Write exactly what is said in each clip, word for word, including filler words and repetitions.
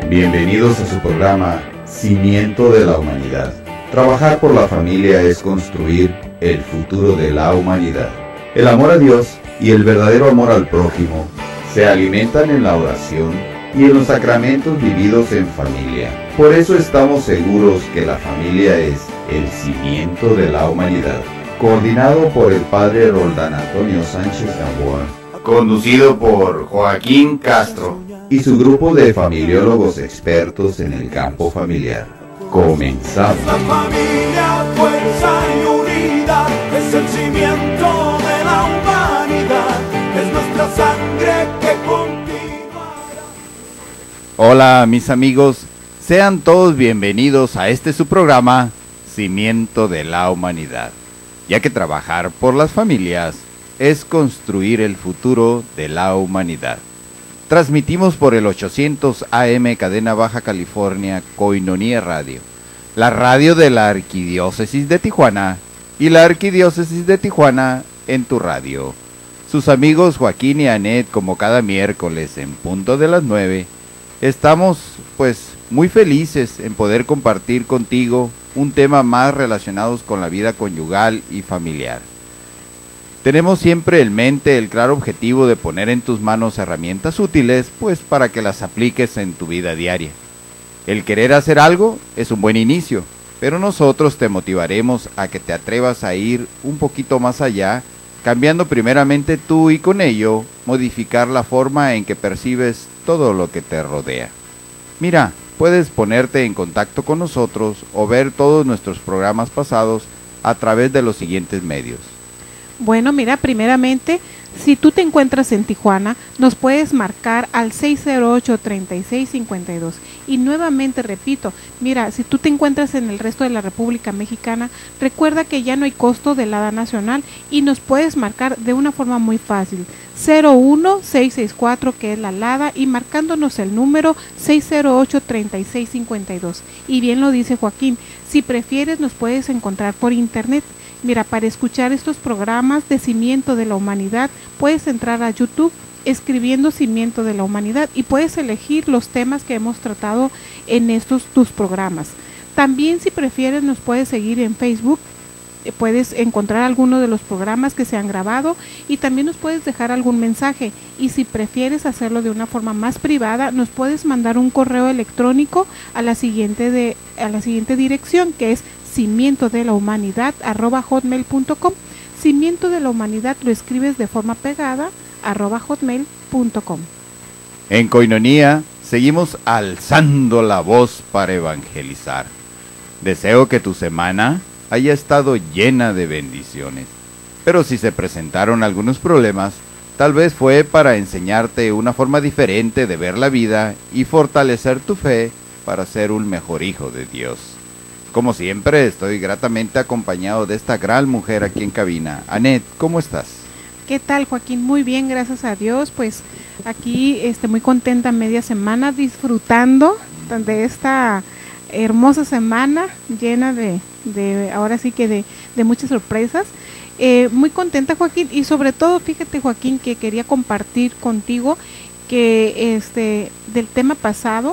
Bienvenidos a su programa Cimiento de la Humanidad. Trabajar por la familia es construir el futuro de la humanidad. El amor a Dios y el verdadero amor al prójimo se alimentan en la oración y en los sacramentos vividos en familia. Por eso estamos seguros que la familia es el cimiento de la humanidad. Coordinado por el padre Roldán Antonio Sánchez Gamboa, conducido por Joaquín Castro y su grupo de familiólogos expertos en el campo familiar. Comenzamos. La familia, fuerza y unidad, es el cimiento de la humanidad, es nuestra sangre que continúa. Hola mis amigos, sean todos bienvenidos a este su programa, Cimiento de la Humanidad, ya que trabajar por las familias es construir el futuro de la humanidad. Transmitimos por el ochocientos A M Cadena Baja California Koinonia Radio, la radio de la Arquidiócesis de Tijuana y la Arquidiócesis de Tijuana en tu radio. Sus amigos Joaquín y Anet, como cada miércoles en punto de las nueve, estamos pues muy felices en poder compartir contigo un tema más relacionados con la vida conyugal y familiar. Tenemos siempre en mente el claro objetivo de poner en tus manos herramientas útiles, pues para que las apliques en tu vida diaria. El querer hacer algo es un buen inicio, pero nosotros te motivaremos a que te atrevas a ir un poquito más allá, cambiando primeramente tú y con ello modificar la forma en que percibes todo lo que te rodea. Mira, puedes ponerte en contacto con nosotros o ver todos nuestros programas pasados a través de los siguientes medios. Bueno, mira, primeramente, si tú te encuentras en Tijuana, nos puedes marcar al seis cero ocho, treinta y seis cincuenta y dos. Y nuevamente repito, mira, si tú te encuentras en el resto de la República Mexicana, recuerda que ya no hay costo de Lada Nacional y nos puedes marcar de una forma muy fácil. cero uno seis seis cuatro, que es la Lada, y marcándonos el número seis cero ocho, treinta y seis cincuenta y dos. Y bien lo dice Joaquín, si prefieres nos puedes encontrar por internet. Mira, para escuchar estos programas de Cimiento de la Humanidad, puedes entrar a YouTube escribiendo Cimiento de la Humanidad y puedes elegir los temas que hemos tratado en estos tus programas. También, si prefieres, nos puedes seguir en Facebook, puedes encontrar algunos de los programas que se han grabado y también nos puedes dejar algún mensaje. Y si prefieres hacerlo de una forma más privada, nos puedes mandar un correo electrónico a la siguiente, de, a la siguiente dirección, que es cimiento de la humanidad arroba hotmail punto com. Cimiento de la Humanidad lo escribes de forma pegada arroba hotmail punto com. En Koinonia seguimos alzando la voz para evangelizar. Deseo que tu semana haya estado llena de bendiciones, pero si se presentaron algunos problemas, tal vez fue para enseñarte una forma diferente de ver la vida y fortalecer tu fe para ser un mejor hijo de Dios. Como siempre, estoy gratamente acompañado de esta gran mujer aquí en cabina. Anet, ¿cómo estás? ¿Qué tal, Joaquín? Muy bien, gracias a Dios. Pues aquí este, muy contenta, media semana, disfrutando de esta hermosa semana llena de, de ahora sí que de, de muchas sorpresas. Eh, muy contenta, Joaquín, y sobre todo, fíjate, Joaquín, que quería compartir contigo que este del tema pasado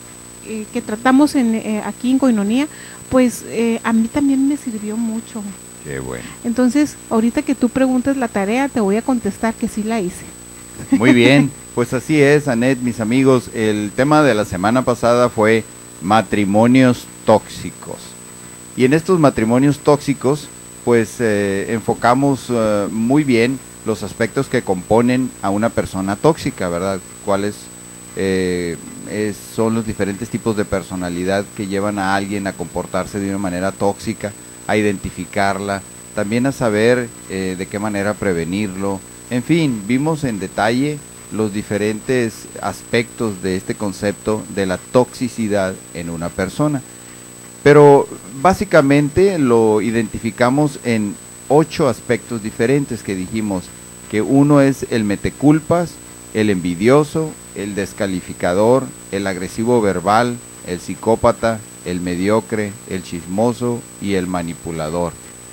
eh, que tratamos en, eh, aquí en Koinonia, pues eh, a mí también me sirvió mucho. Qué bueno. Entonces, ahorita que tú preguntes la tarea, te voy a contestar que sí la hice. Muy bien, pues así es, Anet, mis amigos. El tema de la semana pasada fue matrimonios tóxicos. Y en estos matrimonios tóxicos, pues eh, enfocamos uh, muy bien los aspectos que componen a una persona tóxica, ¿verdad? Cuáles eh, es, son los diferentes tipos de personalidad que llevan a alguien a comportarse de una manera tóxica, a identificarla, también a saber eh, de qué manera prevenirlo. En fin, vimos en detalle los diferentes aspectos de este concepto de la toxicidad en una persona. Pero básicamente lo identificamos en ocho aspectos diferentes que dijimos, que uno es el meteculpas, el envidioso, el descalificador, el agresivo verbal, el psicópata, el mediocre, el chismoso y el manipulador.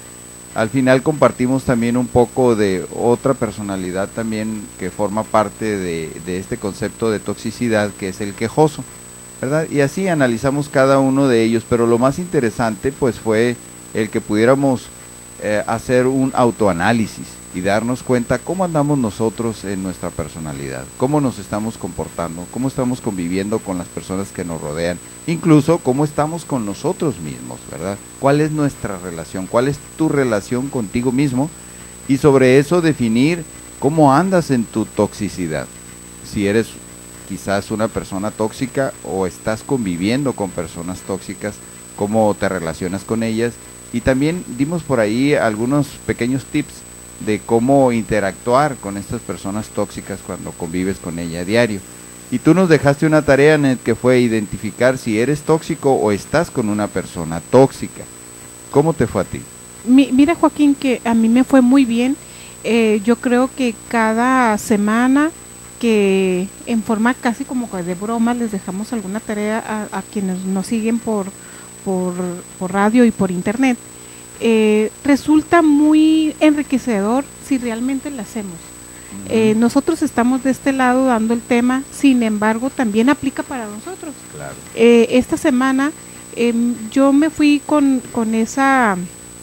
Al final compartimos también un poco de otra personalidad también que forma parte de, de este concepto de toxicidad, que es el quejoso, ¿verdad? Y así analizamos cada uno de ellos, pero lo más interesante pues fue el que pudiéramos eh, hacer un autoanálisis y darnos cuenta cómo andamos nosotros en nuestra personalidad, cómo nos estamos comportando, cómo estamos conviviendo con las personas que nos rodean, incluso cómo estamos con nosotros mismos, ¿verdad? ¿Cuál es nuestra relación? ¿Cuál es tu relación contigo mismo? Y sobre eso definir cómo andas en tu toxicidad. Si eres quizás una persona tóxica o estás conviviendo con personas tóxicas, cómo te relacionas con ellas. Y también dimos por ahí algunos pequeños tips de cómo interactuar con estas personas tóxicas cuando convives con ella a diario. Y tú nos dejaste una tarea, Net, que fue identificar si eres tóxico o estás con una persona tóxica. ¿Cómo te fue a ti? Mi, mira, Joaquín, que a mí me fue muy bien. Eh, yo creo que cada semana que en forma casi como de broma les dejamos alguna tarea a, a quienes nos siguen por, por, por radio y por internet, eh, resulta muy enriquecedor si realmente lo hacemos. Uh-huh. Eh, nosotros estamos de este lado dando el tema, sin embargo también aplica para nosotros. Claro. Eh, esta semana eh, yo me fui con, con esa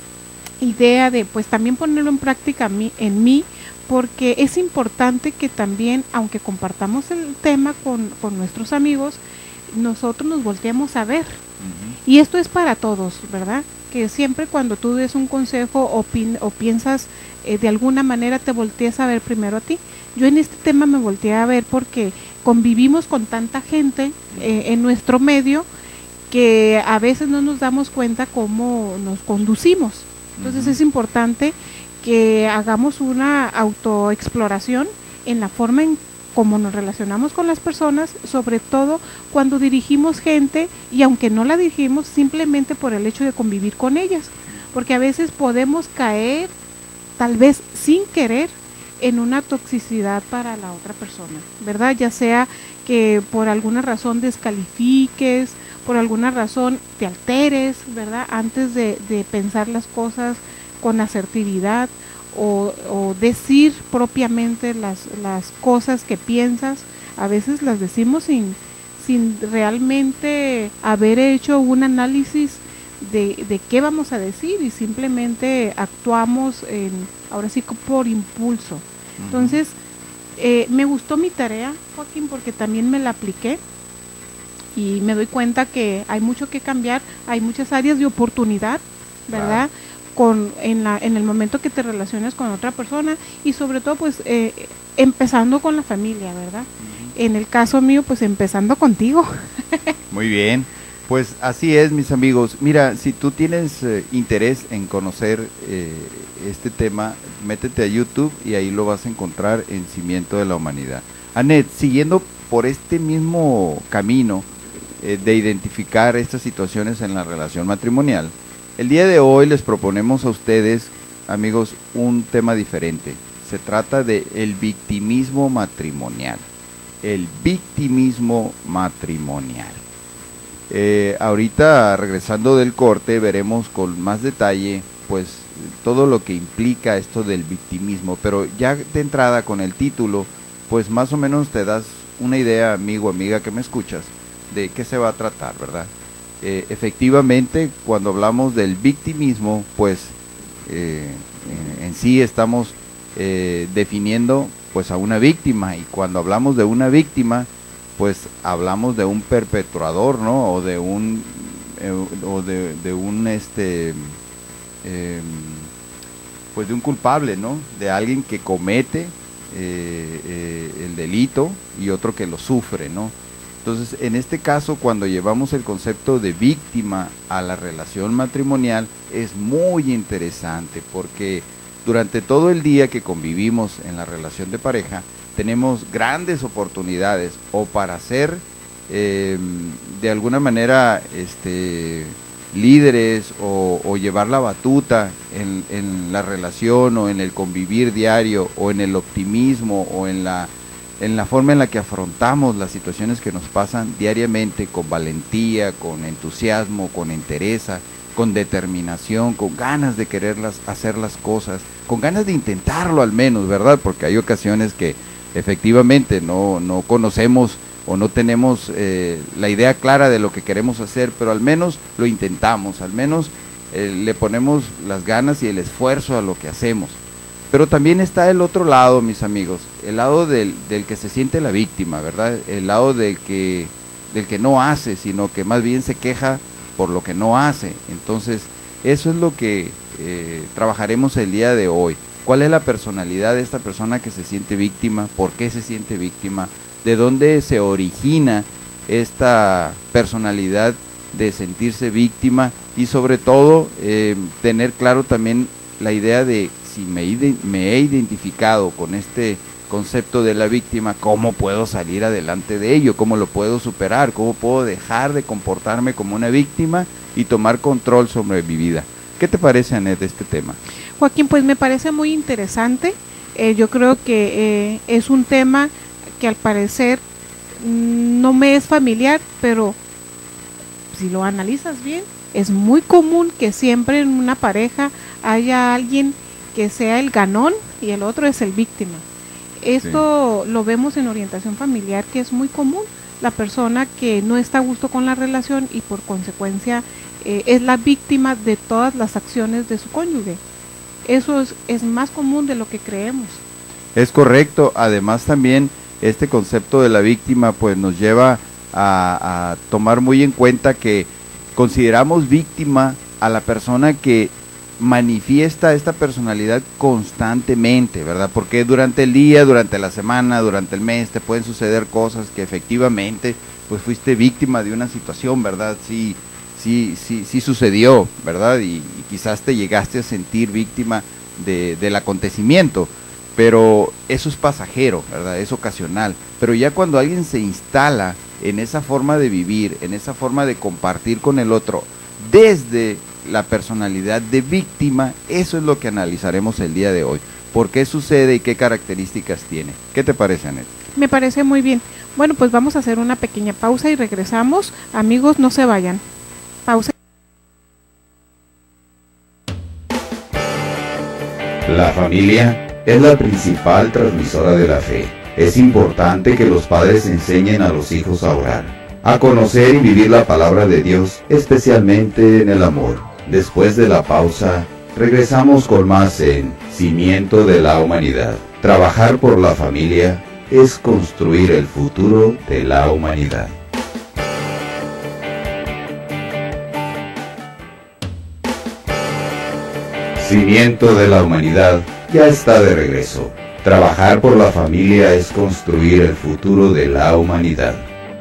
idea de pues también ponerlo en práctica mi, en mí, porque es importante que también, aunque compartamos el tema con, con nuestros amigos, nosotros nos volteemos a ver. Uh-huh. Y esto es para todos, ¿verdad? Que siempre cuando tú des un consejo o, pin, o piensas eh, de alguna manera, te voltees a ver primero a ti. Yo en este tema me volteé a ver porque convivimos con tanta gente eh, en nuestro medio que a veces no nos damos cuenta cómo nos conducimos. Entonces uh-huh. es importante que hagamos una autoexploración en la forma en cómo nos relacionamos con las personas, sobre todo cuando dirigimos gente y aunque no la dirigimos, simplemente por el hecho de convivir con ellas, porque a veces podemos caer, tal vez sin querer, en una toxicidad para la otra persona, ¿verdad? Ya sea que por alguna razón descalifiques, por alguna razón te alteres, ¿verdad? Antes de, de pensar las cosas con asertividad o, o decir propiamente las, las cosas que piensas, a veces las decimos sin, sin realmente haber hecho un análisis de, de qué vamos a decir y simplemente actuamos en, ahora sí por impulso. Uh-huh. Entonces, eh, me gustó mi tarea, Joaquín, porque también me la apliqué y me doy cuenta que hay mucho que cambiar, hay muchas áreas de oportunidad, ¿verdad? Claro. Con, en, la, en el momento que te relacionas con otra persona y sobre todo pues eh, empezando con la familia, ¿verdad? Uh-huh. En el caso mío pues empezando contigo. Muy bien, pues así es, mis amigos. Mira, si tú tienes eh, interés en conocer eh, este tema, métete a YouTube y ahí lo vas a encontrar en Cimiento de la Humanidad. Anet, siguiendo por este mismo camino eh, de identificar estas situaciones en la relación matrimonial, el día de hoy les proponemos a ustedes, amigos, un tema diferente. Se trata de el victimismo matrimonial. El victimismo matrimonial. Eh, ahorita, regresando del corte, veremos con más detalle, pues, todo lo que implica esto del victimismo. Pero ya de entrada con el título, pues, más o menos te das una idea, amigo, amiga, que me escuchas, de qué se va a tratar, ¿verdad? Eh, efectivamente, cuando hablamos del victimismo, pues eh, en, en sí estamos eh, definiendo pues a una víctima, y cuando hablamos de una víctima, pues hablamos de un perpetrador, ¿no? O de un eh, o de, de un este eh, pues de un culpable, ¿no? De alguien que comete eh, eh, el delito y otro que lo sufre, ¿no? Entonces, en este caso, cuando llevamos el concepto de víctima a la relación matrimonial, es muy interesante porque durante todo el día que convivimos en la relación de pareja, tenemos grandes oportunidades o para ser eh, de alguna manera este, líderes o, o llevar la batuta en, en la relación o en el convivir diario o en el optimismo o en la en la forma en la que afrontamos las situaciones que nos pasan diariamente, con valentía, con entusiasmo, con entereza, con determinación, con ganas de quererlas hacer las cosas, con ganas de intentarlo al menos, ¿verdad? Porque hay ocasiones que efectivamente no, no conocemos o no tenemos eh, la idea clara de lo que queremos hacer, pero al menos lo intentamos, al menos eh, le ponemos las ganas y el esfuerzo a lo que hacemos. Pero también está el otro lado, mis amigos, el lado del, del que se siente la víctima, ¿verdad? El lado del que, del que no hace, sino que más bien se queja por lo que no hace. Entonces, eso es lo que eh, trabajaremos el día de hoy. ¿Cuál es la personalidad de esta persona que se siente víctima? ¿Por qué se siente víctima? ¿De dónde se origina esta personalidad de sentirse víctima? Y sobre todo, eh, tener claro también la idea de si me, me he identificado con este concepto de la víctima, ¿cómo puedo salir adelante de ello? ¿Cómo lo puedo superar? ¿Cómo puedo dejar de comportarme como una víctima y tomar control sobre mi vida? ¿Qué te parece, Anet, de este tema? Joaquín, pues me parece muy interesante. Eh, yo creo que eh, es un tema que al parecer mm, no me es familiar, pero si lo analizas bien, es muy común que siempre en una pareja haya alguien que sea el ganón y el otro es el víctima. Esto sí lo vemos en orientación familiar, que es muy común, la persona que no está a gusto con la relación y por consecuencia eh, es la víctima de todas las acciones de su cónyuge. Eso es, es más común de lo que creemos. Es correcto. Además también este concepto de la víctima pues nos lleva a, a tomar muy en cuenta que consideramos víctima a la persona que manifiesta esta personalidad constantemente, ¿verdad? Porque durante el día, durante la semana, durante el mes te pueden suceder cosas que efectivamente pues fuiste víctima de una situación, ¿verdad? Sí, sí, sí, sí sucedió, ¿verdad? Y, y quizás te llegaste a sentir víctima de, del acontecimiento, pero eso es pasajero, ¿verdad? Es ocasional. Pero ya cuando alguien se instala en esa forma de vivir, en esa forma de compartir con el otro, desde la personalidad de víctima, eso es lo que analizaremos el día de hoy. ¿Por qué sucede y qué características tiene? ¿Qué te parece, Anet? Me parece muy bien. Bueno, pues vamos a hacer una pequeña pausa y regresamos. Amigos, no se vayan. Pausa. La familia es la principal transmisora de la fe. Es importante que los padres enseñen a los hijos a orar, a conocer y vivir la palabra de Dios, especialmente en el amor. Después de la pausa, regresamos con más en Cimiento de la Humanidad. Trabajar por la familia es construir el futuro de la humanidad. Cimiento de la Humanidad ya está de regreso. Trabajar por la familia es construir el futuro de la humanidad.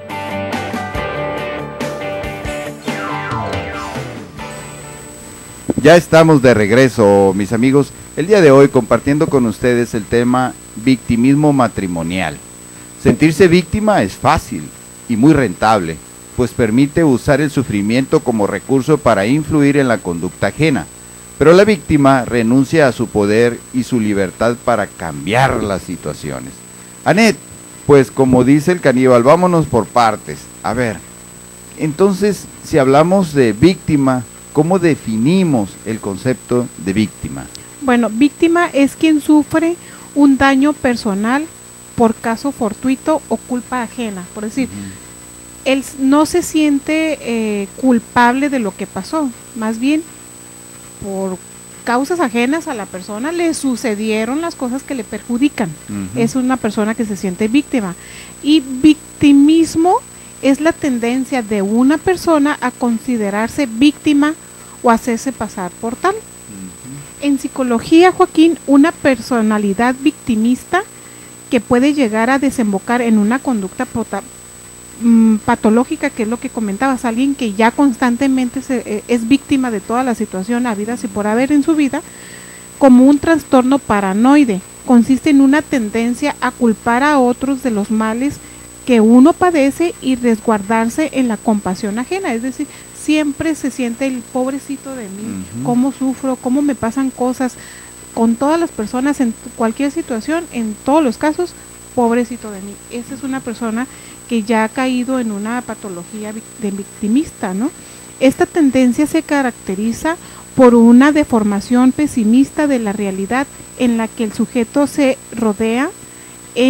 Ya estamos de regreso, mis amigos, el día de hoy compartiendo con ustedes el tema victimismo matrimonial. Sentirse víctima es fácil y muy rentable, pues permite usar el sufrimiento como recurso para influir en la conducta ajena. Pero la víctima renuncia a su poder y su libertad para cambiar las situaciones. Anet, pues como dice el caníbal, vámonos por partes. A ver, entonces, si hablamos de víctima, ¿cómo definimos el concepto de víctima? Bueno, víctima es quien sufre un daño personal por caso fortuito o culpa ajena. Por decir, uh-huh. él no se siente eh, culpable de lo que pasó, más bien por causas ajenas a la persona le sucedieron las cosas que le perjudican. Uh-huh. Es una persona que se siente víctima. Y victimismo es la tendencia de una persona a considerarse víctima o hacerse pasar por tal. Uh-huh. En psicología, Joaquín, una personalidad victimista que puede llegar a desembocar en una conducta pota, mmm, patológica, que es lo que comentabas, alguien que ya constantemente se, eh, es víctima de toda la situación habidas y por haber en su vida, como un trastorno paranoide. Consiste en una tendencia a culpar a otros de los males que uno padece y resguardarse en la compasión ajena, es decir, siempre se siente el pobrecito de mí, uh-huh. cómo sufro, cómo me pasan cosas, con todas las personas en cualquier situación, en todos los casos, pobrecito de mí. Esa es una persona que ya ha caído en una patología de victimista, ¿no? Esta tendencia se caracteriza por una deformación pesimista de la realidad en la que el sujeto se rodea en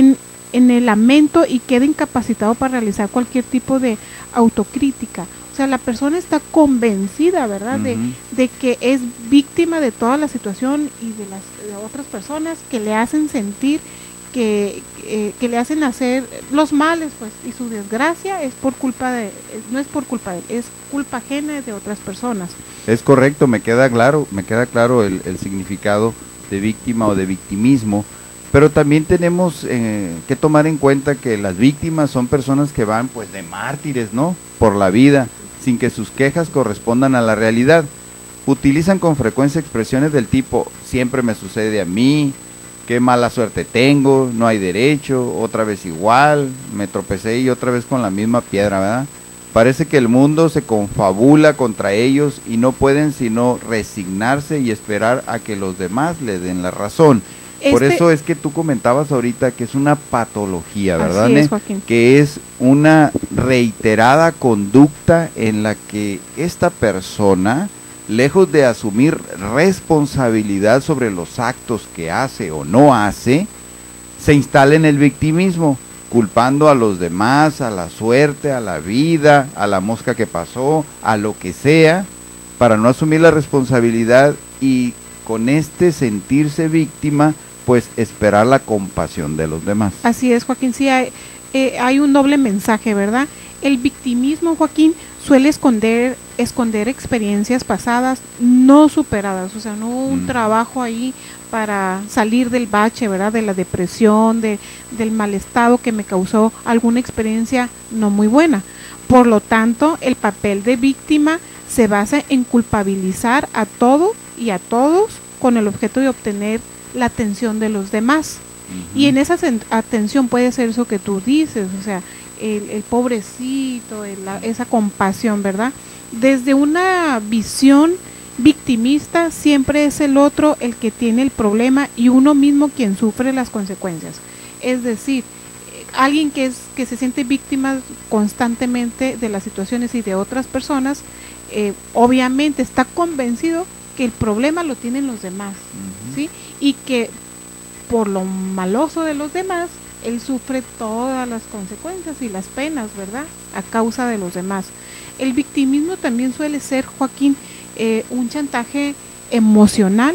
en el lamento y queda incapacitado para realizar cualquier tipo de autocrítica. O sea, la persona está convencida, ¿verdad?, uh-huh. de, de que es víctima de toda la situación y de las de otras personas que le hacen sentir que, eh, que le hacen hacer los males, pues, y su desgracia es por culpa de, no es por culpa de él, es culpa ajena de otras personas. Es correcto, me queda claro, me queda claro el, el significado de víctima o de victimismo, pero también tenemos eh, que tomar en cuenta que las víctimas son personas que van pues de mártires, ¿no?, por la vida, sin que sus quejas correspondan a la realidad. Utilizan con frecuencia expresiones del tipo, siempre me sucede a mí, qué mala suerte tengo, no hay derecho, otra vez igual, me tropecé y otra vez con la misma piedra, ¿verdad? Parece que el mundo se confabula contra ellos y no pueden sino resignarse y esperar a que los demás le den la razón. Este... Por eso es que tú comentabas ahorita que es una patología, ¿verdad? Así es, Joaquín. Que es una reiterada conducta en la que esta persona, lejos de asumir responsabilidad sobre los actos que hace o no hace, se instala en el victimismo, culpando a los demás, a la suerte, a la vida, a la mosca que pasó, a lo que sea, para no asumir la responsabilidad y con este sentirse víctima, pues esperar la compasión de los demás. Así es, Joaquín, sí hay, eh, hay un doble mensaje, ¿verdad? El victimismo, Joaquín, suele esconder, esconder experiencias pasadas no superadas, o sea, no un mm. trabajo ahí para salir del bache, ¿verdad?, de la depresión, de, del mal estado que me causó alguna experiencia no muy buena. Por lo tanto, el papel de víctima se basa en culpabilizar a todo y a todos con el objeto de obtener la atención de los demás. Uh-huh. Y en esa atención puede ser eso que tú dices, o sea, el, el pobrecito, el, la, esa compasión, ¿verdad? Desde una visión victimista siempre es el otro el que tiene el problema y uno mismo quien sufre las consecuencias. Es decir, alguien que es que se siente víctima constantemente de las situaciones y de otras personas, eh, obviamente está convencido que el problema lo tienen los demás, uh-huh. ¿sí? Y que por lo maloso de los demás, él sufre todas las consecuencias y las penas, ¿verdad?, a causa de los demás. El victimismo también suele ser, Joaquín, eh, un chantaje emocional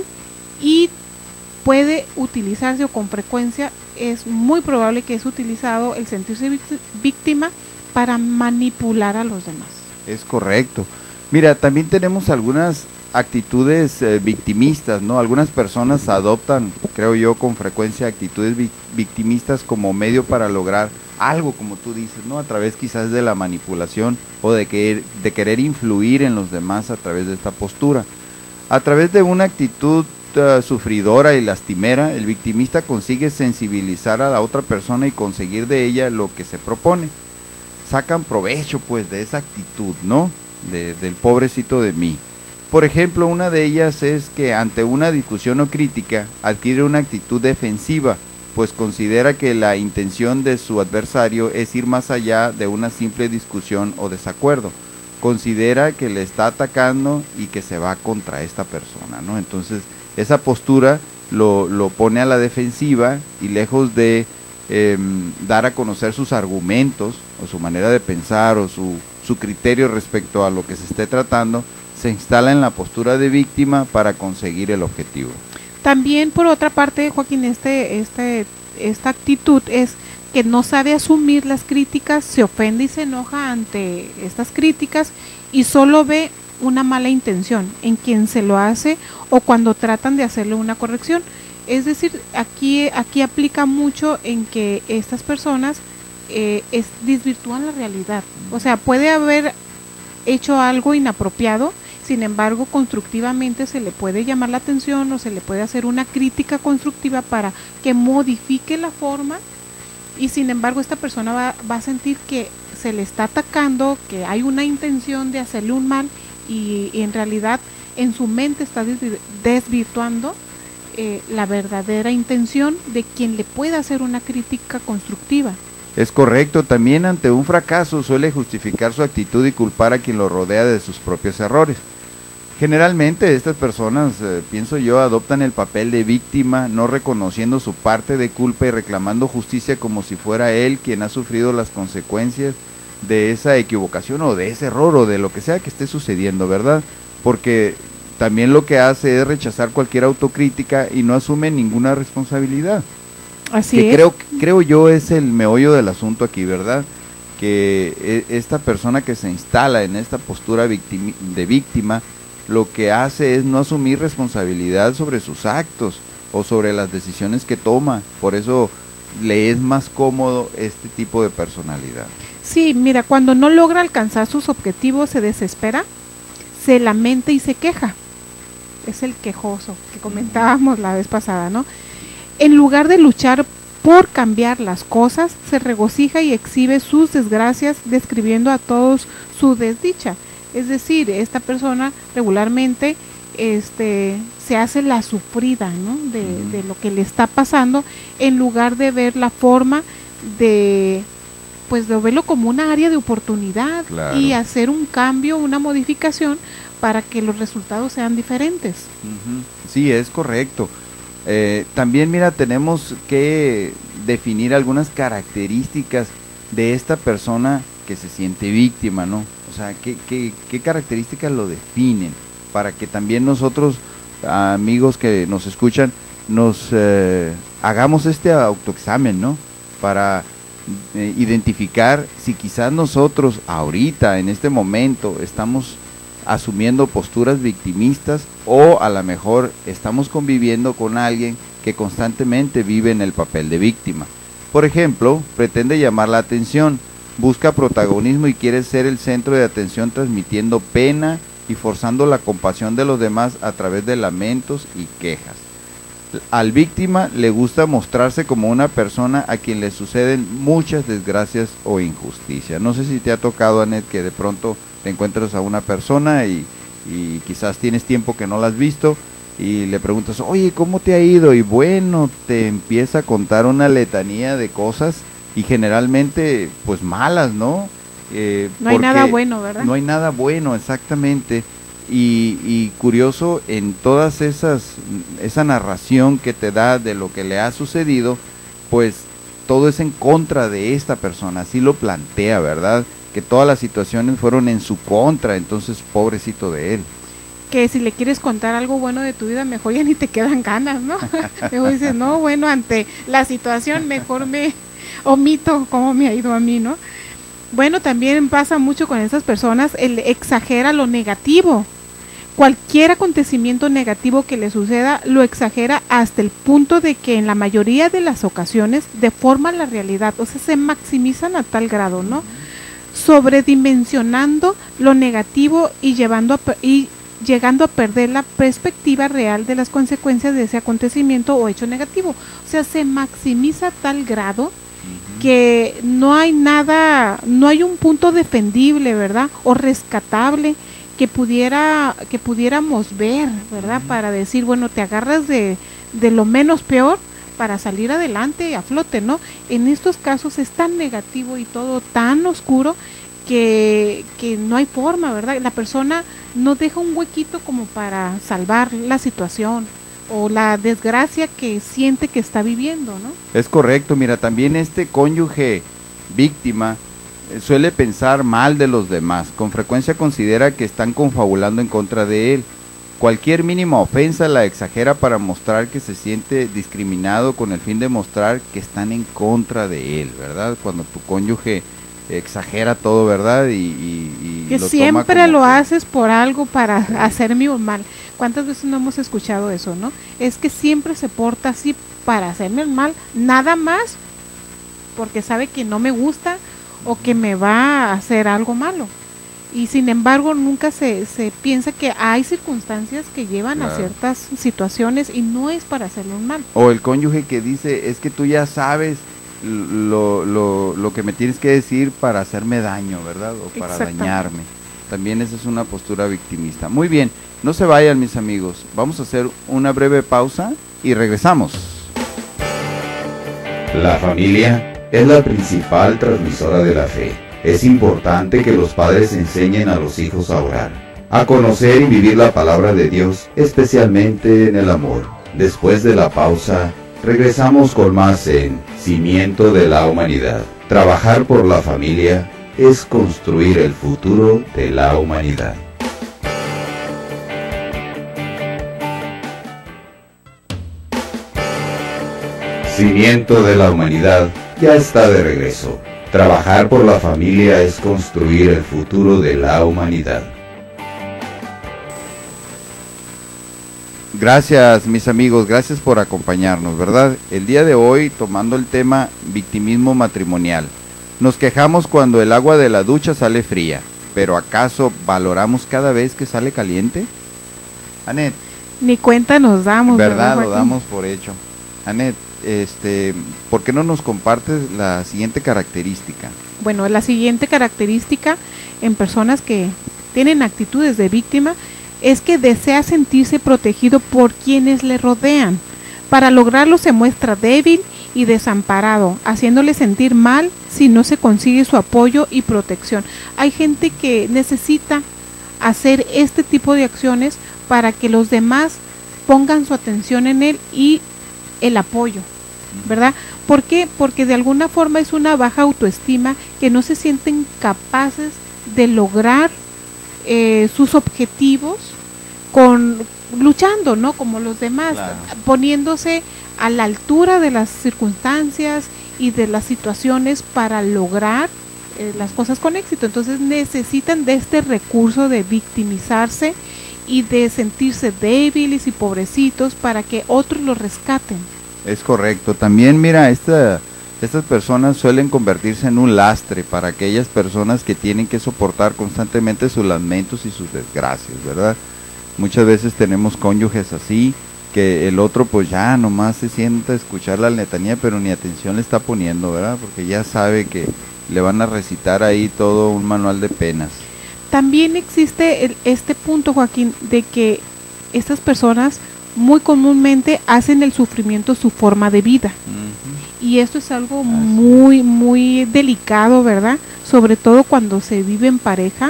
y puede utilizarse, o con frecuencia es muy probable que es utilizado el sentirse víctima para manipular a los demás. Es correcto. Mira, también tenemos algunas actitudes eh, victimistas, ¿no? Algunas personas adoptan, creo yo, con frecuencia actitudes vi victimistas como medio para lograr algo, como tú dices, ¿no? A través quizás de la manipulación o de, que, de querer influir en los demás a través de esta postura. A través de una actitud uh, sufridora y lastimera, el victimista consigue sensibilizar a la otra persona y conseguir de ella lo que se propone. Sacan provecho, pues, de esa actitud, ¿no? De, del pobrecito de mí. Por ejemplo, una de ellas es que ante una discusión o crítica adquiere una actitud defensiva, pues considera que la intención de su adversario es ir más allá de una simple discusión o desacuerdo. Considera que le está atacando y que se va contra esta persona, ¿no? Entonces, esa postura lo, lo pone a la defensiva y lejos de eh, dar a conocer sus argumentos o su manera de pensar o su, su criterio respecto a lo que se esté tratando, se instala en la postura de víctima para conseguir el objetivo. También, por otra parte, Joaquín, este, este, esta actitud es que no sabe asumir las críticas, se ofende y se enoja ante estas críticas y solo ve una mala intención en quien se lo hace o cuando tratan de hacerle una corrección. Es decir, aquí, aquí aplica mucho en que estas personas eh, es, desvirtúan la realidad. O sea, puede haber hecho algo inapropiado, sin embargo, constructivamente se le puede llamar la atención o se le puede hacer una crítica constructiva para que modifique la forma y sin embargo esta persona va, va a sentir que se le está atacando, que hay una intención de hacerle un mal y, y en realidad en su mente está desvirtuando eh, la verdadera intención de quien le pueda hacer una crítica constructiva. Es correcto, también ante un fracaso suele justificar su actitud y culpar a quien lo rodea de sus propios errores. Generalmente estas personas, eh, pienso yo, adoptan el papel de víctima, no reconociendo su parte de culpa y reclamando justicia como si fuera él quien ha sufrido las consecuencias de esa equivocación o de ese error o de lo que sea que esté sucediendo, ¿verdad? Porque también lo que hace es rechazar cualquier autocrítica y no asume ninguna responsabilidad. Así que es. creo, creo yo es el meollo del asunto aquí, ¿verdad? Que esta persona que se instala en esta postura victimi- de víctima, lo que hace es no asumir responsabilidad sobre sus actos o sobre las decisiones que toma. Por eso le es más cómodo este tipo de personalidad. Sí, mira, cuando no logra alcanzar sus objetivos se desespera, se lamenta y se queja. Es el quejoso que comentábamos la vez pasada, ¿no? En lugar de luchar por cambiar las cosas, se regocija y exhibe sus desgracias describiendo a todos su desdicha. Es decir, esta persona regularmente este, se hace la sufrida, ¿no? de, uh-huh. de lo que le está pasando, en lugar de ver la forma de, pues, de verlo como una área de oportunidad, claro, y hacer un cambio, una modificación para que los resultados sean diferentes. Uh-huh. Sí, es correcto. Eh, también, mira, tenemos que definir algunas características de esta persona que se siente víctima, ¿no? O sea, ¿qué, qué, qué características lo definen? Para que también nosotros, amigos que nos escuchan, nos eh, hagamos este autoexamen, ¿no? Para eh, identificar si quizás nosotros ahorita, en este momento, estamos asumiendo posturas victimistas o a lo mejor estamos conviviendo con alguien que constantemente vive en el papel de víctima. Por ejemplo, pretende llamar la atención, busca protagonismo y quiere ser el centro de atención transmitiendo pena y forzando la compasión de los demás a través de lamentos y quejas. Al víctima le gusta mostrarse como una persona a quien le suceden muchas desgracias o injusticias. No sé si te ha tocado, Anet, que de pronto te encuentras a una persona y, y quizás tienes tiempo que no la has visto y le preguntas, oye, ¿cómo te ha ido? Y bueno, te empieza a contar una letanía de cosas y generalmente pues malas, ¿no? Eh, no hay nada bueno, ¿verdad? No hay nada bueno, exactamente. Y, y curioso, en todas esas, esa narración que te da de lo que le ha sucedido, pues todo es en contra de esta persona, así lo plantea, ¿verdad? Que todas las situaciones fueron en su contra, entonces pobrecito de él. Que si le quieres contar algo bueno de tu vida, mejor ya ni te quedan ganas, ¿no? Luego dices, no, bueno, ante la situación mejor me omito cómo me ha ido a mí, ¿no? Bueno, también pasa mucho con esas personas, él exagera lo negativo. Cualquier acontecimiento negativo que le suceda lo exagera hasta el punto de que en la mayoría de las ocasiones deforma la realidad, o sea, se maximizan a tal grado, ¿no? Sobredimensionando lo negativo y llevando a, y llegando a perder la perspectiva real de las consecuencias de ese acontecimiento o hecho negativo. O sea, se maximiza a tal grado uh-huh. que no hay nada, no hay un punto defendible, ¿verdad? O rescatable que pudiera, que pudiéramos ver, ¿verdad? Uh-huh. Para decir, bueno, te agarras de, de lo menos peor para salir adelante a flote, ¿no? En estos casos es tan negativo y todo tan oscuro que, que no hay forma, ¿verdad? La persona no deja un huequito como para salvar la situación o la desgracia que siente que está viviendo, ¿no? Es correcto, mira, también este cónyuge víctima eh, suele pensar mal de los demás, con frecuencia considera que están confabulando en contra de él. Cualquier mínima ofensa la exagera para mostrar que se siente discriminado con el fin de mostrar que están en contra de él, ¿verdad? Cuando tu cónyuge exagera todo, ¿verdad? Y, y, y que lo siempre toma lo que... haces por algo para hacerme un mal. ¿Cuántas veces no hemos escuchado eso, no? Es que siempre se porta así para hacerme el mal, nada más porque sabe que no me gusta o que me va a hacer algo malo. Y sin embargo nunca se, se piensa que hay circunstancias que llevan claro. a ciertas situaciones y no es para hacerle un mal. O el cónyuge que dice, es que tú ya sabes lo, lo, lo que me tienes que decir para hacerme daño, ¿verdad? O para dañarme. También esa es una postura victimista. Muy bien, no se vayan mis amigos, vamos a hacer una breve pausa y regresamos. La familia es la principal transmisora de la fe. Es importante que los padres enseñen a los hijos a orar. a conocer y vivir la palabra de Dios, especialmente en el amor. Después de la pausa, regresamos con más en Cimiento de la Humanidad. Trabajar por la familia es construir el futuro de la humanidad. Cimiento de la Humanidad ya está de regreso. Trabajar por la familia es construir el futuro de la humanidad. Gracias, mis amigos, gracias por acompañarnos, ¿verdad? El día de hoy, tomando el tema victimismo matrimonial. Nos quejamos cuando el agua de la ducha sale fría, pero ¿acaso valoramos cada vez que sale caliente? Anet. Ni cuenta nos damos, ¿verdad? ¿verdad, Lo damos por hecho. Anet, este, ¿por qué no nos compartes la siguiente característica? Bueno, la siguiente característica en personas que tienen actitudes de víctima es que desea sentirse protegido por quienes le rodean. Para lograrlo se muestra débil y desamparado, haciéndole sentir mal si no se consigue su apoyo y protección. Hay gente que necesita hacer este tipo de acciones para que los demás pongan su atención en él y el apoyo, ¿verdad? ¿Por qué? Porque de alguna forma es una baja autoestima, que no se sienten capaces de lograr eh, sus objetivos con luchando, ¿no? Como los demás, claro, poniéndose a la altura de las circunstancias y de las situaciones para lograr eh, las cosas con éxito. Entonces necesitan de este recurso de victimizarse y de sentirse débiles y pobrecitos para que otros los rescaten. Es correcto. También, mira, esta, estas personas suelen convertirse en un lastre para aquellas personas que tienen que soportar constantemente sus lamentos y sus desgracias, ¿verdad? Muchas veces tenemos cónyuges así, que el otro pues ya nomás se sienta a escuchar la letanía, pero ni atención le está poniendo, ¿verdad? Porque ya sabe que le van a recitar ahí todo un manual de penas. También existe el, este punto, Joaquín, de que estas personas muy comúnmente hacen el sufrimiento su forma de vida. Uh-huh. Y esto es algo Así. muy, muy delicado, ¿verdad? Sobre todo cuando se vive en pareja,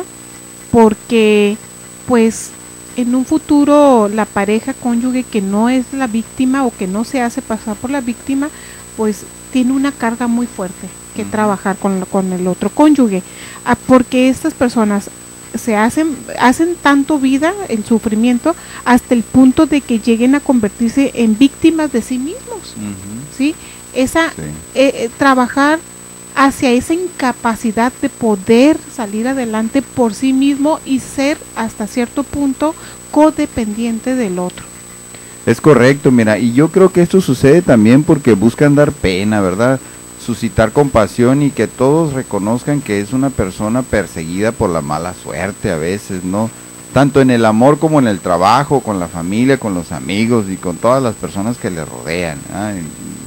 porque pues en un futuro la pareja cónyuge que no es la víctima o que no se hace pasar por la víctima, pues tiene una carga muy fuerte que uh-huh. trabajar con, con el otro cónyuge, ah, porque estas personas se hacen hacen tanto vida, el sufrimiento, hasta el punto de que lleguen a convertirse en víctimas de sí mismos, uh-huh. ¿sí? Esa sí. Eh, eh, trabajar hacia esa incapacidad de poder salir adelante por sí mismo y ser hasta cierto punto codependiente del otro. Es correcto, mira, y yo creo que esto sucede también porque buscan dar pena, ¿verdad? Suscitar compasión y que todos reconozcan que es una persona perseguida por la mala suerte a veces, ¿no? Tanto en el amor como en el trabajo, con la familia, con los amigos y con todas las personas que le rodean, ¿eh?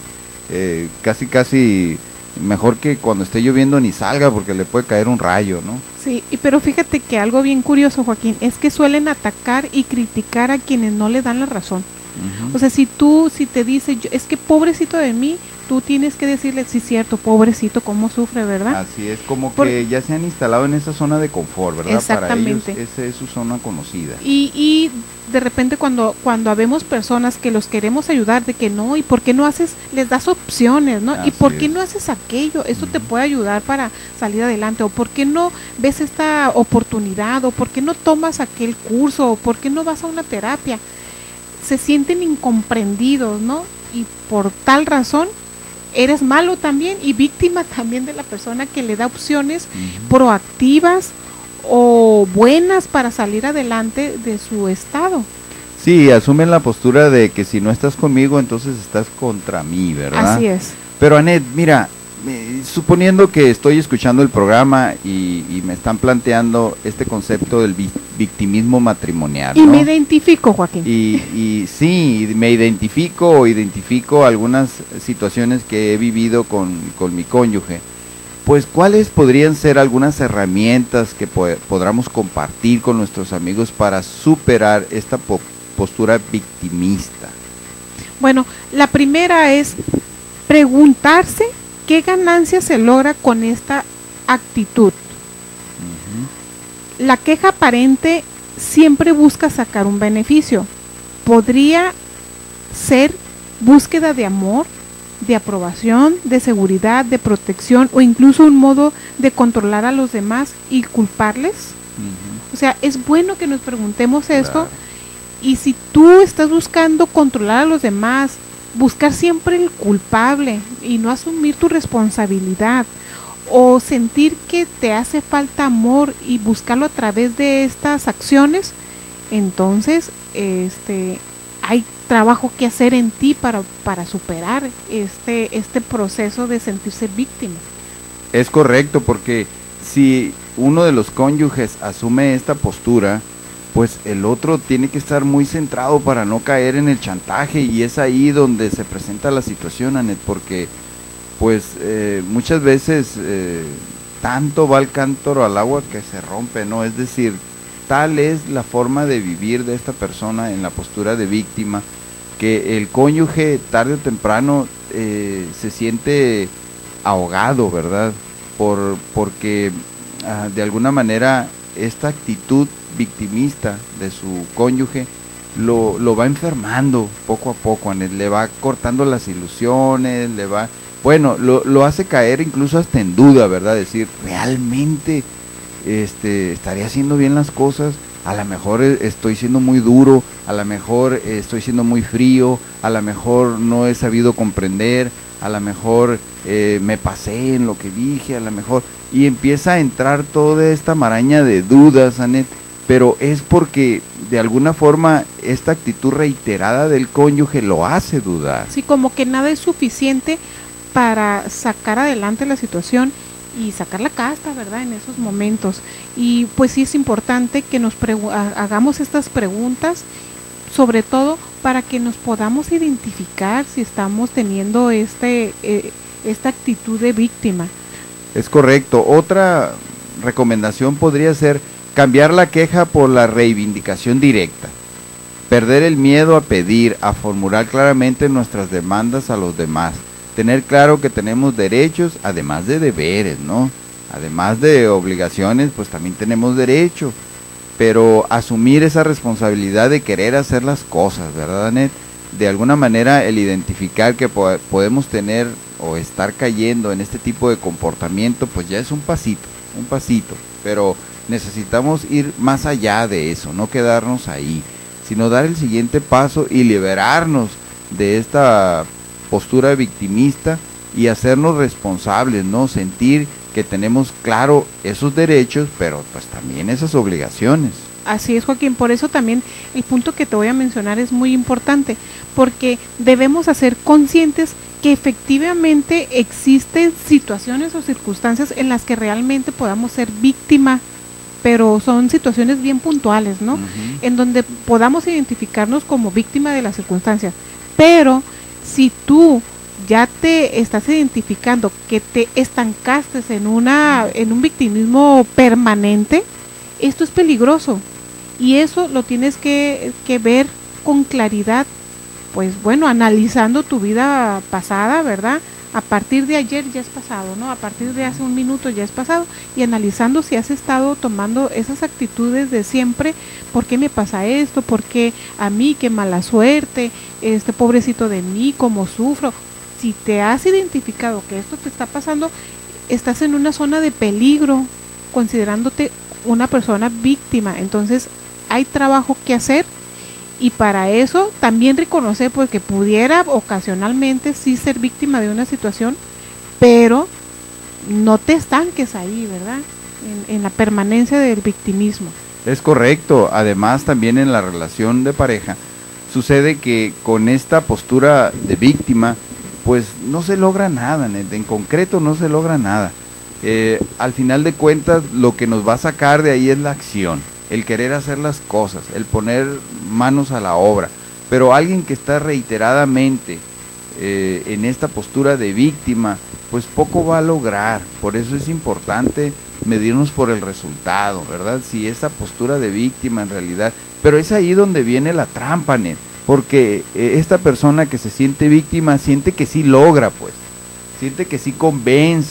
Eh, casi casi mejor que cuando esté lloviendo ni salga porque le puede caer un rayo, ¿no? Sí, y pero fíjate que algo bien curioso, Joaquín, es que suelen atacar y criticar a quienes no le dan la razón. Uh-huh. O sea, si tú, si te dice, yo, es que pobrecito de mí, tú tienes que decirle, sí, cierto, pobrecito, cómo sufre, ¿verdad? Así es, como Por, que ya se han instalado en esa zona de confort, ¿verdad? Exactamente. Para ellos esa es su zona conocida. Y, y de repente cuando cuando habemos personas que los queremos ayudar, de que no, ¿y por qué no haces? Les das opciones, ¿no? Así ¿Y por qué es. no haces aquello? Esto uh-huh. te puede ayudar para salir adelante. ¿O por qué no ves esta oportunidad? ¿O por qué no tomas aquel curso? ¿O por qué no vas a una terapia? Se sienten incomprendidos, ¿no? Y por tal razón eres malo también y víctima también de la persona que le da opciones uh-huh. proactivas o buenas para salir adelante de su estado. Sí, asumen la postura de que si no estás conmigo, entonces estás contra mí, ¿verdad? Así es. Pero Anet, mira, eh, suponiendo que estoy escuchando el programa y, y me están planteando este concepto del vi- victimismo matrimonial, Y ¿no? me identifico, Joaquín. Y, y sí, me identifico o identifico algunas situaciones que he vivido con, con mi cónyuge. Pues, ¿cuáles podrían ser algunas herramientas que po- podamos compartir con nuestros amigos para superar esta po- postura victimista? Bueno, la primera es preguntarse qué ganancia se logra con esta actitud. Uh-huh. La queja aparente siempre busca sacar un beneficio. Podría ser búsqueda de amor, de aprobación, de seguridad, de protección o incluso un modo de controlar a los demás y culparles. Uh-huh. O sea, es bueno que nos preguntemos esto. Claro. Y si tú estás buscando controlar a los demás, buscar siempre el culpable y no asumir tu responsabilidad, o sentir que te hace falta amor y buscarlo a través de estas acciones, entonces este hay trabajo que hacer en ti para, para superar este, este proceso de sentirse víctima. Es correcto, porque si uno de los cónyuges asume esta postura, pues el otro tiene que estar muy centrado para no caer en el chantaje, y es ahí donde se presenta la situación, Anet, porque pues eh, muchas veces eh, tanto va el cántaro al agua que se rompe, ¿no? Es decir, tal es la forma de vivir de esta persona en la postura de víctima, que el cónyuge tarde o temprano eh, se siente ahogado, ¿verdad? Por, porque ah, de alguna manera esta actitud victimista de su cónyuge lo, lo va enfermando poco a poco, le va cortando las ilusiones, le va, bueno, lo, lo hace caer incluso hasta en duda, ¿verdad? Decir, ¿realmente este, estaré haciendo bien las cosas? A lo mejor estoy siendo muy duro, a lo mejor estoy siendo muy frío, a lo mejor no he sabido comprender, a lo mejor eh, me pasé en lo que dije, a lo mejor, y empieza a entrar toda esta maraña de dudas, Anet, pero es porque de alguna forma esta actitud reiterada del cónyuge lo hace dudar. Sí, como que nada es suficiente para sacar adelante la situación y sacar la casta, ¿verdad? En esos momentos. Y pues sí es importante que nos hagamos estas preguntas, sobre todo para que nos podamos identificar si estamos teniendo este eh, esta actitud de víctima. Es correcto. Otra recomendación podría ser cambiar la queja por la reivindicación directa. Perder el miedo a pedir, a formular claramente nuestras demandas a los demás. Tener claro que tenemos derechos, además de deberes, ¿no? Además de obligaciones, pues también tenemos derechos. Pero asumir esa responsabilidad de querer hacer las cosas, ¿verdad, Anet? De alguna manera el identificar que po podemos tener o estar cayendo en este tipo de comportamiento, pues ya es un pasito, un pasito. Pero necesitamos ir más allá de eso, no quedarnos ahí, sino dar el siguiente paso y liberarnos de esta postura victimista y hacernos responsables, ¿no? Sentir que tenemos claro esos derechos, pero pues también esas obligaciones. Así es, Joaquín, por eso también el punto que te voy a mencionar es muy importante, porque debemos hacer conscientes que efectivamente existen situaciones o circunstancias en las que realmente podamos ser víctima, pero son situaciones bien puntuales, ¿no? Uh-huh. En donde podamos identificarnos como víctima de las circunstancias, pero si tú ya te estás identificando que te estancaste en una en un victimismo permanente, esto es peligroso y eso lo tienes que, que ver con claridad, pues bueno, analizando tu vida pasada, ¿verdad? A partir de ayer ya es pasado, ¿no? A partir de hace un minuto ya es pasado, y analizando si has estado tomando esas actitudes de siempre, ¿por qué me pasa esto? ¿Por qué a mí? Qué mala suerte, este pobrecito de mí, cómo sufro. Si te has identificado que esto te está pasando, estás en una zona de peligro, considerándote una persona víctima. Entonces hay trabajo que hacer, y para eso también reconocer pues que pudiera ocasionalmente sí ser víctima de una situación, pero no te estanques ahí, ¿verdad? En, en la permanencia del victimismo. Es correcto. Además, también en la relación de pareja sucede que con esta postura de víctima pues no se logra nada, en concreto no se logra nada. Eh, al final de cuentas lo que nos va a sacar de ahí es la acción, el querer hacer las cosas, el poner manos a la obra. Pero alguien que está reiteradamente eh, en esta postura de víctima, pues poco va a lograr. Por eso es importante medirnos por el resultado, ¿verdad? Si esa postura de víctima en realidad, pero es ahí donde viene la trampa, Net, porque eh, esta persona que se siente víctima siente que sí logra, pues, siente que sí convence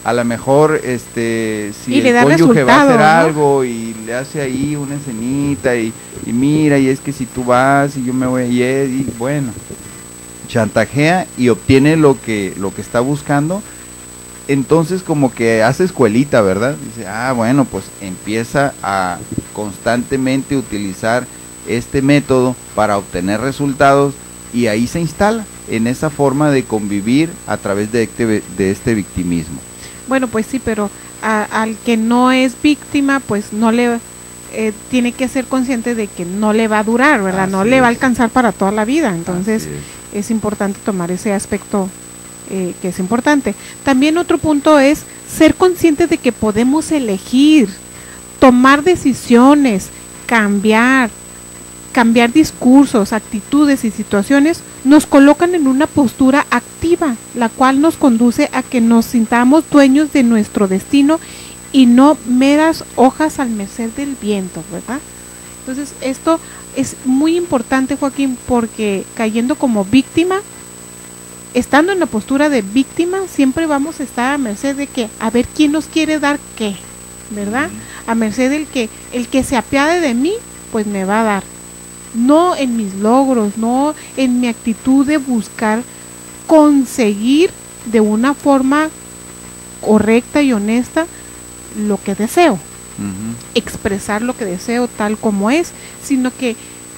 a lo mejor este si Y le el da cónyuge va a hacer resultado, ¿no? algo y le hace ahí una escenita y, y mira, y es que si tú vas y yo me voy y, y bueno, chantajea y obtiene lo que lo que está buscando. Entonces como que hace escuelita, ¿verdad? Dice, ah, bueno, pues empieza a constantemente utilizar este método para obtener resultados y ahí se instala en esa forma de convivir a través de este, de este victimismo. Bueno, pues sí, pero a- al que no es víctima, pues no le eh, tiene que ser consciente de que no le va a durar, ¿verdad? Así no le va a es. alcanzar para toda la vida. Entonces Así es. es importante tomar ese aspecto eh, que es importante. También otro punto es ser consciente de que podemos elegir, tomar decisiones, cambiar, cambiar discursos, actitudes y situaciones, nos colocan en una postura activa, la cual nos conduce a que nos sintamos dueños de nuestro destino y no meras hojas al merced del viento, ¿verdad? Entonces esto es muy importante, Joaquín, porque cayendo como víctima, estando en la postura de víctima, siempre vamos a estar a merced de que, a ver quién nos quiere dar qué, ¿verdad? A merced del que, el que se apiade de mí, pues me va a dar. No en mis logros, no en mi actitud de buscar conseguir de una forma correcta y honesta lo que deseo, Ujú. expresar lo que deseo tal como es, sino que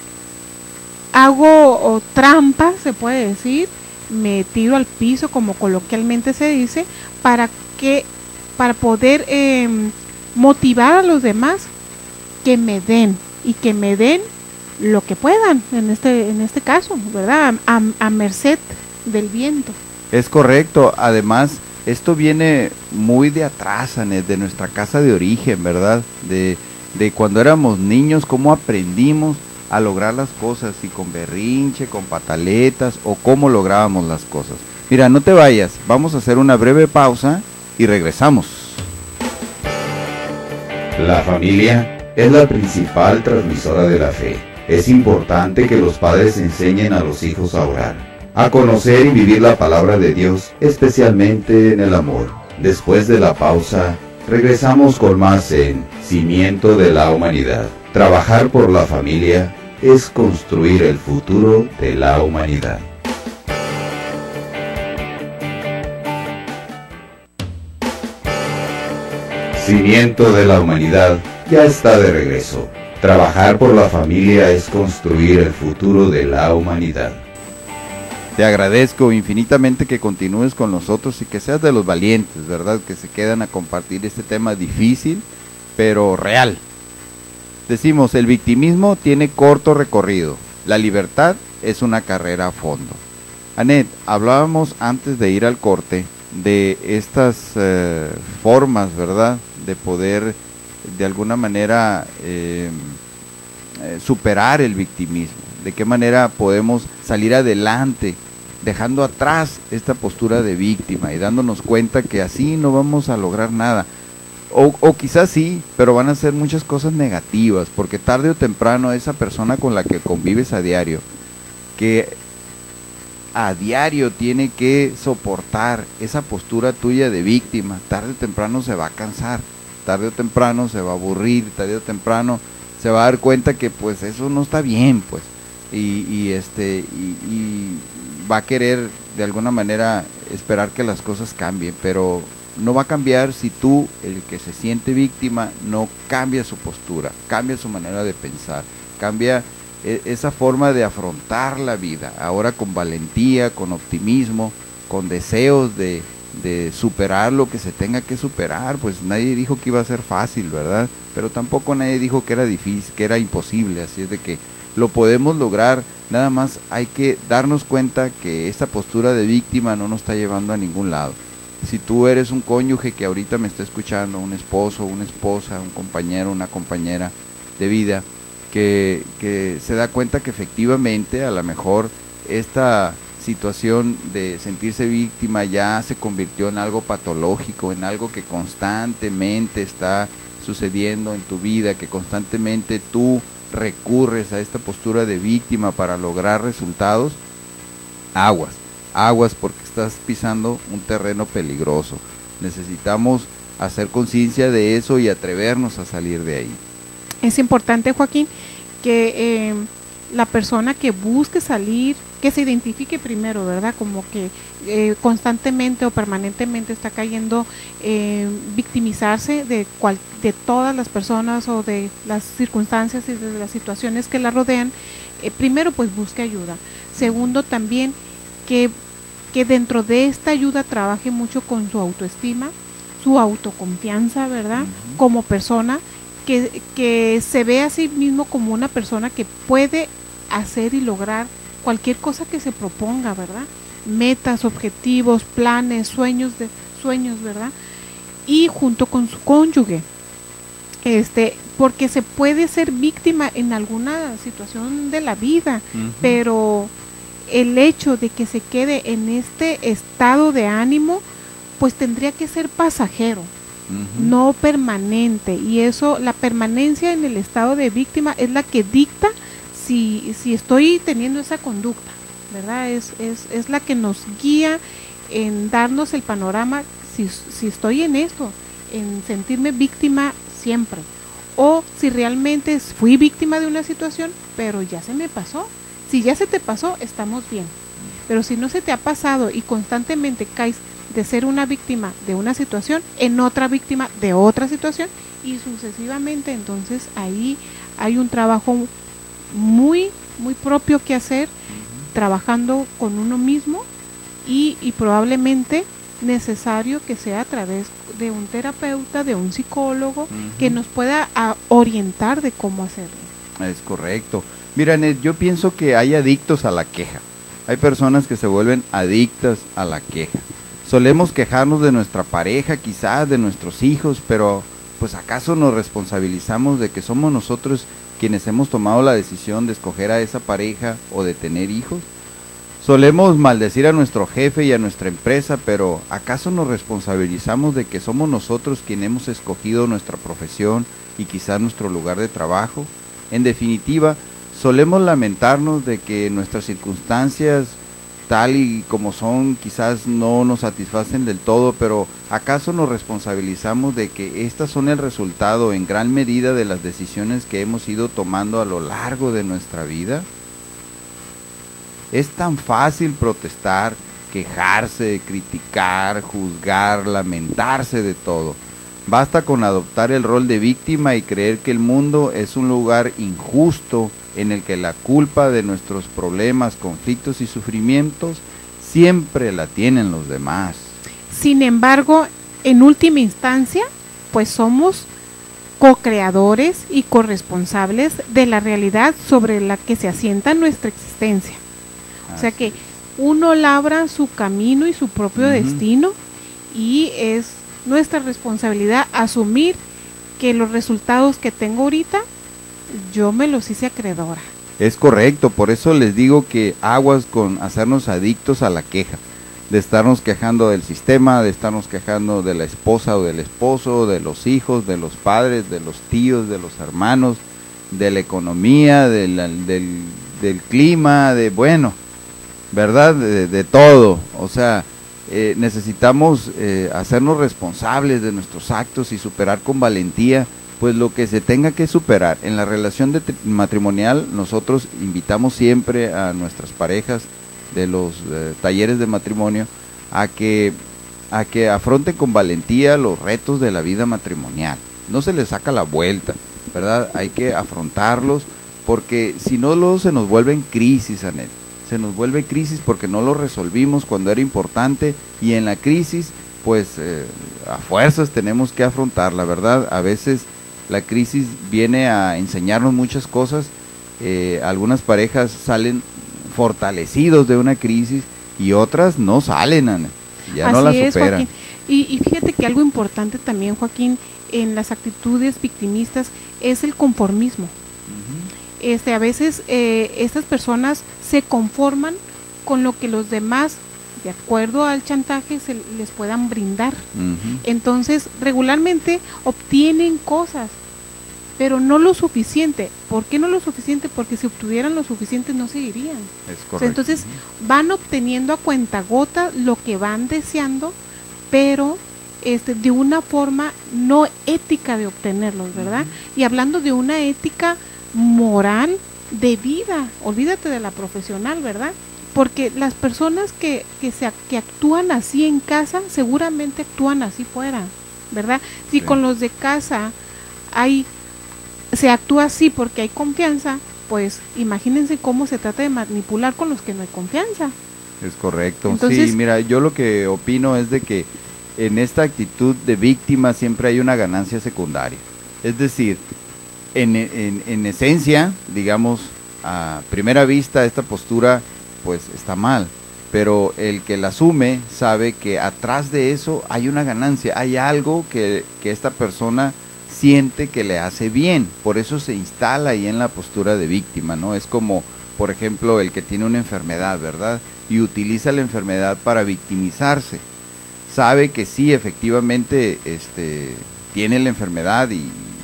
hago o, trampa, se puede decir, me tiro al piso, como coloquialmente se dice, para que para poder eh, motivar a los demás que me den y que me den lo que puedan en este en este caso, ¿verdad? A, a merced del viento. Es correcto, además esto viene muy de atrás, Anet, de nuestra casa de origen, ¿verdad? De, de cuando éramos niños, cómo aprendimos a lograr las cosas, y con berrinche, con pataletas, o cómo lográbamos las cosas. Mira, no te vayas, vamos a hacer una breve pausa y regresamos. La familia es la principal transmisora de la fe. Es importante que los padres enseñen a los hijos a orar, a conocer y vivir la palabra de Dios, especialmente en el amor. Después de la pausa, regresamos con más en Cimiento de la Humanidad. Trabajar por la familia es construir el futuro de la humanidad. Cimiento de la Humanidad ya está de regreso. Trabajar por la familia es construir el futuro de la humanidad. Te agradezco infinitamente que continúes con nosotros y que seas de los valientes, ¿verdad? Que se quedan a compartir este tema difícil, pero real. Decimos, el victimismo tiene corto recorrido, la libertad es una carrera a fondo. Anet, hablábamos antes de ir al corte de estas eh, formas, ¿verdad? De poder de alguna manera eh, eh, superar el victimismo. De qué manera podemos salir adelante dejando atrás esta postura de víctima y dándonos cuenta que así no vamos a lograr nada. O, o quizás sí, pero van a ser muchas cosas negativas, porque tarde o temprano esa persona con la que convives a diario, que a diario tiene que soportar esa postura tuya de víctima, tarde o temprano se va a cansar, tarde o temprano se va a aburrir, tarde o temprano se va a dar cuenta que pues eso no está bien, pues, y, y este y, y va a querer de alguna manera esperar que las cosas cambien, pero no va a cambiar si tú, el que se siente víctima, no cambia su postura, cambia su manera de pensar, cambia eh, esa forma de afrontar la vida, ahora con valentía, con optimismo, con deseos de, de superar lo que se tenga que superar. Pues nadie dijo que iba a ser fácil, ¿verdad? Pero tampoco nadie dijo que era difícil, que era imposible, así es de que lo podemos lograr, nada más hay que darnos cuenta que esta postura de víctima no nos está llevando a ningún lado. Si tú eres un cónyuge que ahorita me está escuchando, un esposo, una esposa, un compañero, una compañera de vida, que, que se da cuenta que efectivamente a lo mejor esta situación de sentirse víctima ya se convirtió en algo patológico, en algo que constantemente está sucediendo en tu vida, que constantemente tú recurres a esta postura de víctima para lograr resultados, aguas, aguas porque estás pisando un terreno peligroso. Necesitamos hacer conciencia de eso y atrevernos a salir de ahí. Es importante, Joaquín, que eh, la persona que busque salir, que se identifique primero, ¿verdad? Como que eh, constantemente o permanentemente está cayendo eh, victimizarse de, cual, de todas las personas o de las circunstancias y de las situaciones que la rodean. Eh, primero, pues busque ayuda. Segundo, también que, que dentro de esta ayuda trabaje mucho con su autoestima, su autoconfianza, ¿verdad? Uh-huh. Como persona, que, que se ve a sí mismo como una persona que puede hacer y lograr cualquier cosa que se proponga, ¿verdad? Metas, objetivos, planes, sueños, de, sueños, ¿verdad? Y junto con su cónyuge, este, porque se puede ser víctima en alguna situación de la vida, uh-huh. pero el hecho de que se quede en este estado de ánimo, pues tendría que ser pasajero, uh-huh. no permanente, y eso, la permanencia en el estado de víctima es la que dicta si, si estoy teniendo esa conducta, ¿verdad? Es, es, es la que nos guía en darnos el panorama, si, si estoy en esto, en sentirme víctima siempre, o si realmente fui víctima de una situación, pero ya se me pasó. Si ya se te pasó, estamos bien, pero si no se te ha pasado y constantemente caes de ser una víctima de una situación en otra víctima de otra situación y sucesivamente, entonces ahí hay un trabajo muy muy propio que hacer, uh-huh. trabajando con uno mismo y, y probablemente necesario que sea a través de un terapeuta, de un psicólogo, uh-huh. que nos pueda a, orientar de cómo hacerlo. Es correcto. Mira, Net, yo pienso que hay adictos a la queja. Hay personas que se vuelven adictas a la queja. Solemos quejarnos de nuestra pareja, quizás de nuestros hijos, pero pues ¿acaso nos responsabilizamos de que somos nosotros quienes hemos tomado la decisión de escoger a esa pareja o de tener hijos? Solemos maldecir a nuestro jefe y a nuestra empresa, pero ¿acaso nos responsabilizamos de que somos nosotros quienes hemos escogido nuestra profesión y quizás nuestro lugar de trabajo? En definitiva, solemos lamentarnos de que nuestras circunstancias tal y como son quizás no nos satisfacen del todo, pero ¿acaso nos responsabilizamos de que estas son el resultado en gran medida de las decisiones que hemos ido tomando a lo largo de nuestra vida? Es tan fácil protestar, quejarse, criticar, juzgar, lamentarse de todo. Basta con adoptar el rol de víctima y creer que el mundo es un lugar injusto en el que la culpa de nuestros problemas, conflictos y sufrimientos siempre la tienen los demás. Sin embargo, en última instancia, pues somos co-creadores y corresponsables de la realidad sobre la que se asienta nuestra existencia. Así. O sea que uno labra su camino y su propio uh-huh. destino, y es nuestra responsabilidad asumir que los resultados que tengo ahorita yo me los hice acreedora. Es correcto, por eso les digo que aguas con hacernos adictos a la queja, de estarnos quejando del sistema, de estarnos quejando de la esposa o del esposo, de los hijos, de los padres, de los tíos, de los hermanos, de la economía, de la, del, del clima, de bueno, ¿verdad? De, de todo, o sea, eh, necesitamos eh, hacernos responsables de nuestros actos y superar con valentía pues lo que se tenga que superar. En la relación de matrimonial nosotros invitamos siempre a nuestras parejas de los eh, talleres de matrimonio a que, a que afronten con valentía los retos de la vida matrimonial. No se les saca la vuelta, ¿verdad? Hay que afrontarlos, porque si no luego se nos vuelven crisis, Anet. Se nos vuelve crisis porque no lo resolvimos cuando era importante, y en la crisis pues eh, a fuerzas tenemos que afrontarla, ¿verdad? A veces la crisis viene a enseñarnos muchas cosas. Eh, algunas parejas salen fortalecidos de una crisis y otras no salen, Ana, ya Así no la es, superan. Joaquín. Y, y fíjate que algo importante también, Joaquín, en las actitudes victimistas es el conformismo. Uh-huh. Este, a veces eh, estas personas se conforman con lo que los demás, de acuerdo al chantaje, se les puedan brindar. Uh-huh. Entonces, regularmente obtienen cosas, pero no lo suficiente. ¿Por qué no lo suficiente? Porque si obtuvieran lo suficiente no seguirían. Es correcto. O sea, entonces uh-huh. van obteniendo a cuentagota lo que van deseando, pero este, de una forma no ética de obtenerlos, ¿verdad? Y hablando de una ética moral de vida, olvídate de la profesional, ¿verdad? Porque las personas que, que, se, que actúan así en casa, seguramente actúan así fuera, ¿verdad? Si sí. Con los de casa hay, se actúa así porque hay confianza, pues imagínense cómo se trata de manipular con los que no hay confianza. Es correcto. Entonces, sí, mira, yo lo que opino es de que en esta actitud de víctima siempre hay una ganancia secundaria. Es decir, en, en, en esencia, digamos, a primera vista esta postura pues está mal, pero el que la asume sabe que atrás de eso hay una ganancia, hay algo que, que esta persona siente que le hace bien, por eso se instala ahí en la postura de víctima, ¿no? Es como, por ejemplo, el que tiene una enfermedad, ¿verdad? Y utiliza la enfermedad para victimizarse. Sabe que sí, efectivamente, este, tiene la enfermedad y, y,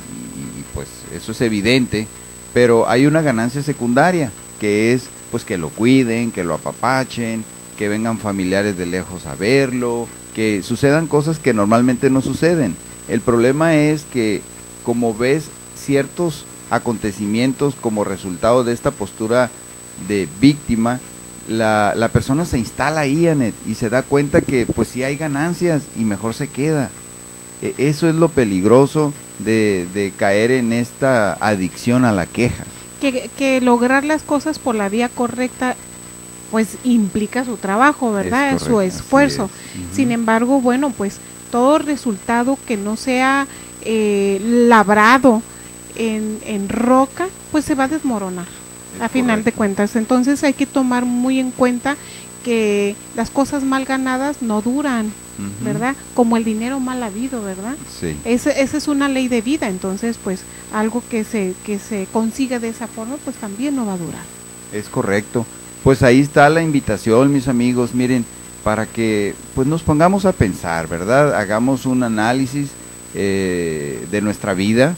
y pues eso es evidente, pero hay una ganancia secundaria, que es pues que lo cuiden, que lo apapachen, que vengan familiares de lejos a verlo, que sucedan cosas que normalmente no suceden. El problema es que como ves ciertos acontecimientos como resultado de esta postura de víctima, la, la persona se instala ahí, Anet, y se da cuenta que pues sí hay ganancias y mejor se queda. E- eso es lo peligroso de, de caer en esta adicción a la queja. Que, que lograr las cosas por la vía correcta pues implica su trabajo, ¿verdad? Es su esfuerzo. Uh-huh. Sin embargo, bueno, pues todo resultado que no sea eh, labrado en, en roca, pues se va a desmoronar es a final correcto. de cuentas. Entonces hay que tomar muy en cuenta que las cosas mal ganadas no duran, uh-huh. ¿verdad? Como el dinero mal habido, ¿verdad? Sí. Esa es una ley de vida, entonces pues algo que se, que se consiga de esa forma, pues también no va a durar. Es correcto. Pues ahí está la invitación, mis amigos, miren, para que pues nos pongamos a pensar, ¿verdad? Hagamos un análisis eh, de nuestra vida.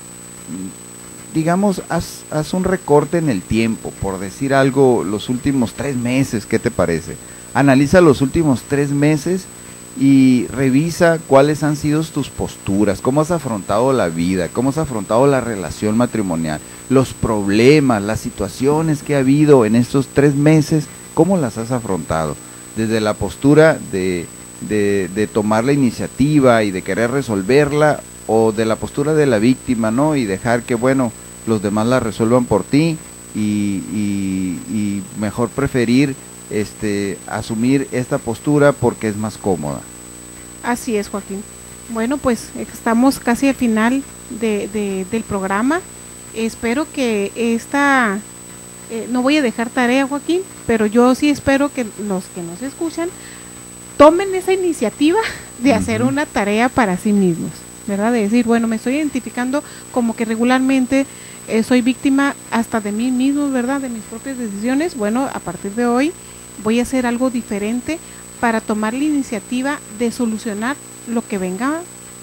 Digamos, haz, haz un recorte en el tiempo, por decir algo, los últimos tres meses, ¿qué te parece? Analiza los últimos tres meses y revisa cuáles han sido tus posturas, cómo has afrontado la vida, cómo has afrontado la relación matrimonial, los problemas, las situaciones que ha habido en estos tres meses, cómo las has afrontado, desde la postura de, de, de tomar la iniciativa y de querer resolverla, o de la postura de la víctima, ¿no? Y dejar que, bueno, los demás la resuelvan por ti y, y, y mejor preferir este asumir esta postura porque es más cómoda. Así es, Joaquín. Bueno, pues estamos casi al final de, de, del programa. Espero que esta, eh, no voy a dejar tarea, Joaquín, pero yo sí espero que los que nos escuchan tomen esa iniciativa de uh-huh. hacer una tarea para sí mismos, ¿verdad? De decir, bueno, me estoy identificando como que regularmente eh, soy víctima hasta de mí mismo, ¿verdad? De mis propias decisiones. Bueno, a partir de hoy voy a hacer algo diferente para tomar la iniciativa de solucionar lo que venga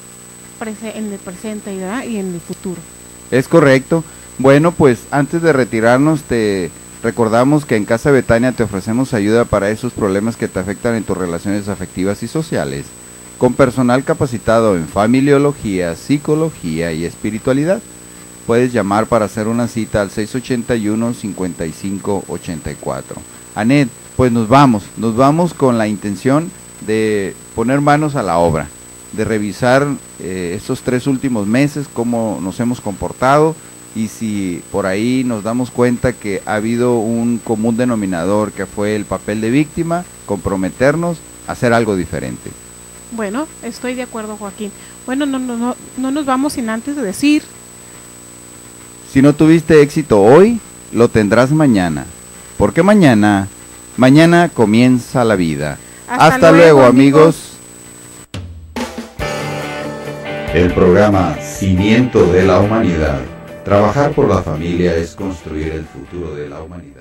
en el presente, ¿verdad? Y en el futuro. Es correcto. Bueno, pues antes de retirarnos te recordamos que en Casa Betania te ofrecemos ayuda para esos problemas que te afectan en tus relaciones afectivas y sociales, con personal capacitado en familiología, psicología y espiritualidad. Puedes llamar para hacer una cita al seis ochenta y uno, cincuenta y cinco ochenta y cuatro. Anet, pues nos vamos, nos vamos con la intención de poner manos a la obra, de revisar eh, estos tres últimos meses, cómo nos hemos comportado, y si por ahí nos damos cuenta que ha habido un común denominador que fue el papel de víctima, comprometernos a hacer algo diferente. Bueno, estoy de acuerdo, Joaquín. Bueno, no, no, no, no nos vamos sin antes de decir: si no tuviste éxito hoy, lo tendrás mañana, porque mañana, mañana comienza la vida. Hasta, Hasta luego, luego, amigos. El programa Cimiento de la Humanidad. Trabajar por la familia es construir el futuro de la humanidad.